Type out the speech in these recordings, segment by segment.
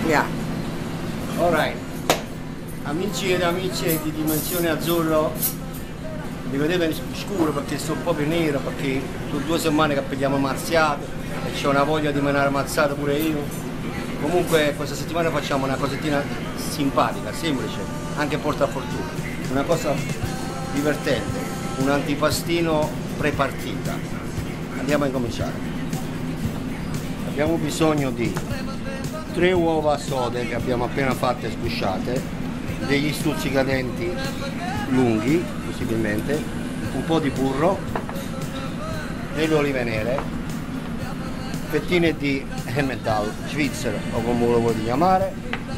Yeah. Alright, amici ed amiche di Dimensione Azzurro, mi vedete scuro perché sono proprio nero, perché sono 2 settimane che prendiamo marziato e c'ho una voglia di menare mazzato pure io. Comunque questa settimana facciamo una cosettina simpatica, semplice, anche porta fortuna, una cosa divertente, un antipastino pre-partita. Andiamo a incominciare. Abbiamo bisogno di 3 uova sode che abbiamo appena fatte sgusciate, degli stuzzicadenti lunghi possibilmente, un po' di burro, delle olive nere, fettine di Emmental svizzero o come lo volete chiamare,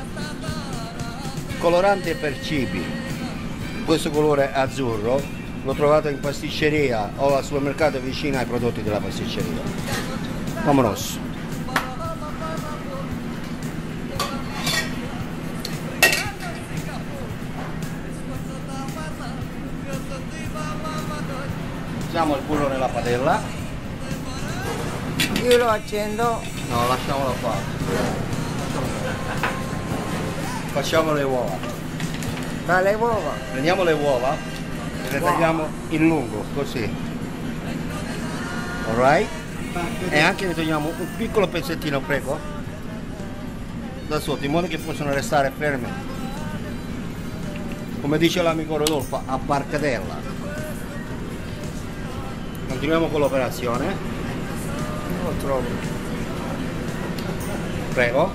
colorante per cibi. Questo colore azzurro lo trovate in pasticceria o al supermercato vicino ai prodotti della pasticceria. Vamonos! Mettiamo il burro nella padella. Io lo accendo. No, lasciamolo qua. Facciamo le uova. Dalle uova. Prendiamo le uova e le tagliamo in lungo, così. Alright? E anche ne togliamo un piccolo pezzettino, prego, da sotto, in modo che possono restare ferme. Come dice l'amico Rodolfo, a barcatella. Continuiamo con l'operazione. Non lo trovo. Prego.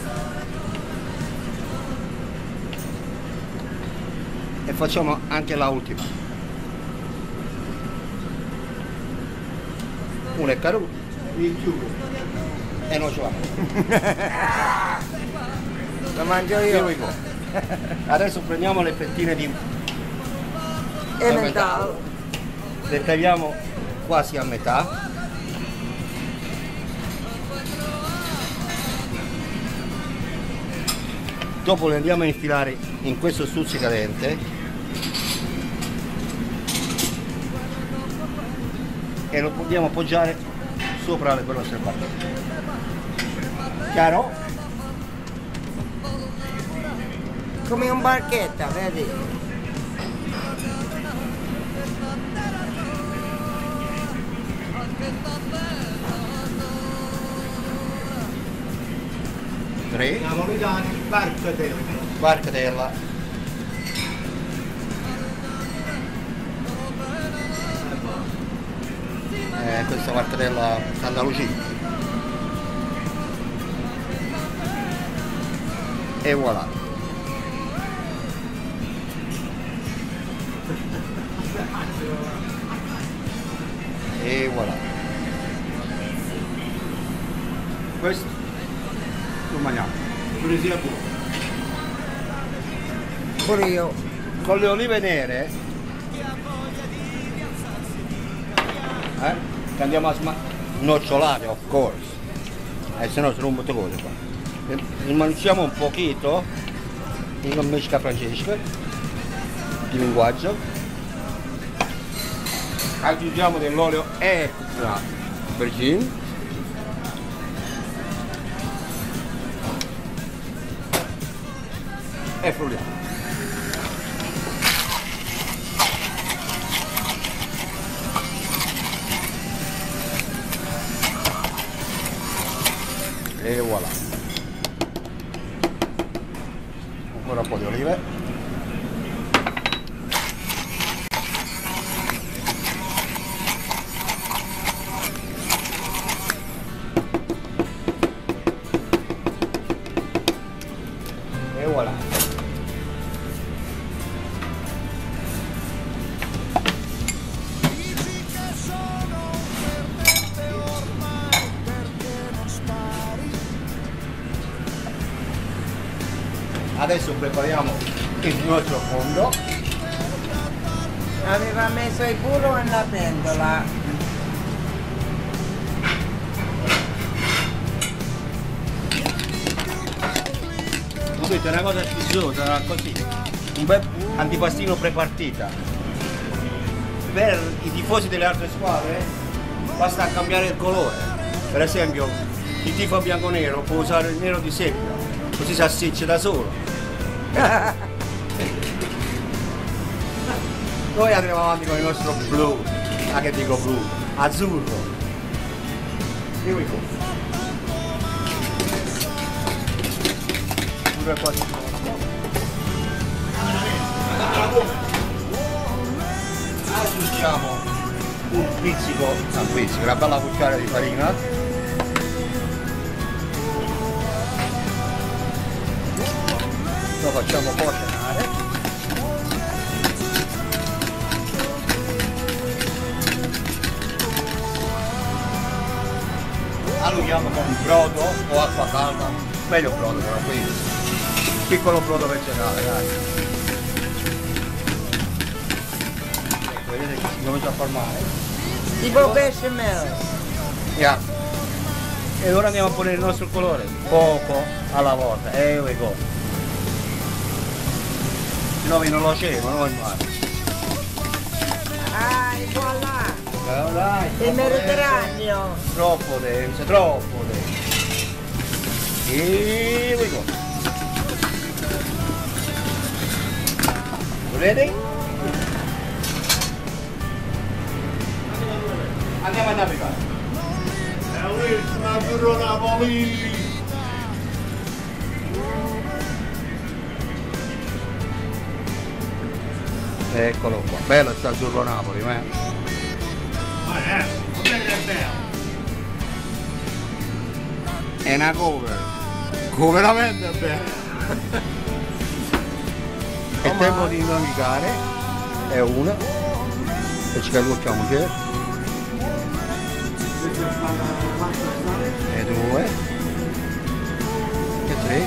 E facciamo anche la ultima. Una è caro e non ce l'ha. Lo mangio Here io. we go. Adesso prendiamo le fettine di Emmental. le tagliamo quasi a metà. Dopo le andiamo a infilare in questo stuzzicadente e lo possiamo appoggiare sopra le nostre barchette. Chiaro? Come un barchetta, vedi? Tre. Siamo vegani, barcatella. Barcatella. Questa barcatella Andalusia. E voilà. E voilà. Questo lo mangiamo. Poesia buona. Pure io. Con le olive nere che andiamo a nocciolare, of course, se no sono un molte cose qua. Smanciamo un pochino in mesca francesca di linguaggio, aggiungiamo dell'olio extra virgin e frulliamo. E voilà. Ancora un po' di olive. E voilà. Adesso prepariamo il nostro fondo. Aveva messo il burro nella pentola. Capito? È una cosa sfiziosa, così. Un bel antipastino prepartita. Per i tifosi delle altre squadre basta cambiare il colore. Per esempio, il tifo bianco-nero può usare il nero di seppia. così si assiccia da solo. Noi andremo avanti con il nostro blu, che dico blu, azzurro. Here we go. Pure quasi aggiungiamo un pizzico, una bella cucchiaia di farina. Lo facciamo cuocenare. Allunghiamo con brodo o acqua calda, meglio brodo però qui, piccolo brodo vegetale, dai. Ecco, vedete che si comincia a formare. Tipo bechamel. Yeah. E ora andiamo a pulire il nostro colore, poco alla volta, here we go. Se no non lo c'è, ma non il mare. Ah, e voilà. Dai, Il Mediterraneo. troppo denso, troppo denso. Here we go. Ready? Andiamo a navigare. È l'ultima azzurro Napoli. Eccolo qua, bello sta azzurro Napoli, Ma è bello. È una cover. Veramente bello. È tempo di navigare. È una. E ci calcoliamo c'è. E due. E tre.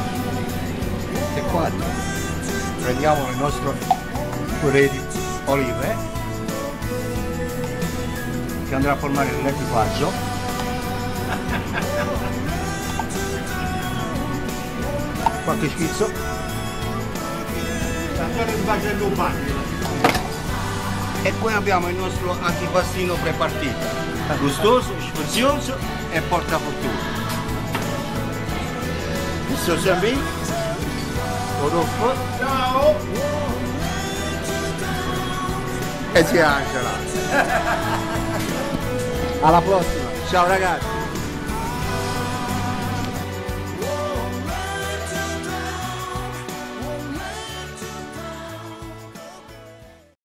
E quattro. Prendiamo il nostro purè di olive che andrà a formare l'equipaggio. Qualche schizzo. E poi abbiamo il nostro antipastino prepartito, gustoso, sfizioso e porta fortuna. Mr. Zambi, Rodolfo, Ciao. e zia Angela. Alla prossima, ciao ragazzi.